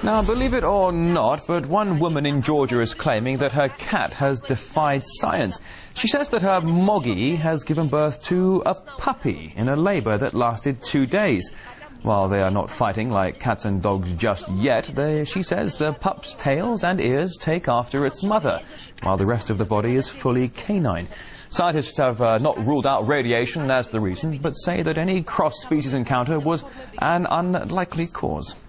Now, believe it or not, but one woman in Georgia is claiming that her cat has defied science. She says that her Moggy has given birth to a puppy in a labour that lasted 2 days. While they are not fighting like cats and dogs just yet, she says the pup's tails and ears take after its mother, while the rest of the body is fully canine. Scientists have not ruled out radiation as the reason, but say that any cross-species encounter was an unlikely cause.